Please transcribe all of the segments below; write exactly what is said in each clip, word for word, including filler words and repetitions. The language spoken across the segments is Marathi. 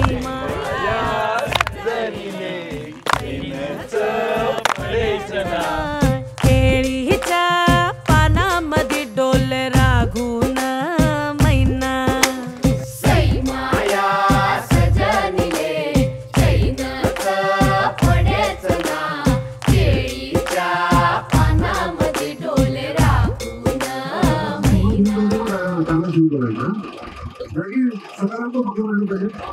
केळीच्या पानामध्ये डोल राघून मैना सैमाया सजनिले चैनच पडेच ना केळीच्या पानामध्ये डोल राघून मैना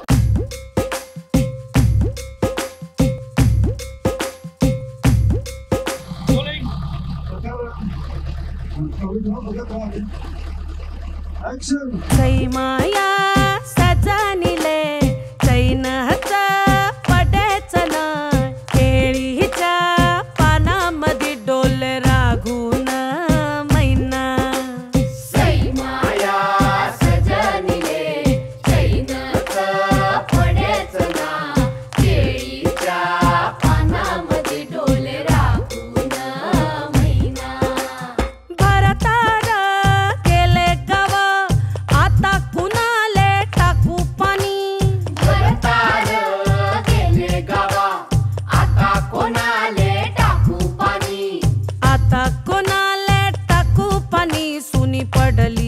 सैमाया सजनिले चैनच पडेच ना केळीच्या पानामध्ये डोल राघून मैना सैमाया सजनिले चैनच पडेच ना केळीच्या पानामध्ये डोल राघून मैना भरतार गेले गव आता कुणाले टाकू पाणी भरतार गेले गावा आता कोणाले टाकू पाणी आता कोणाले टाकू पाणी सुनी पडली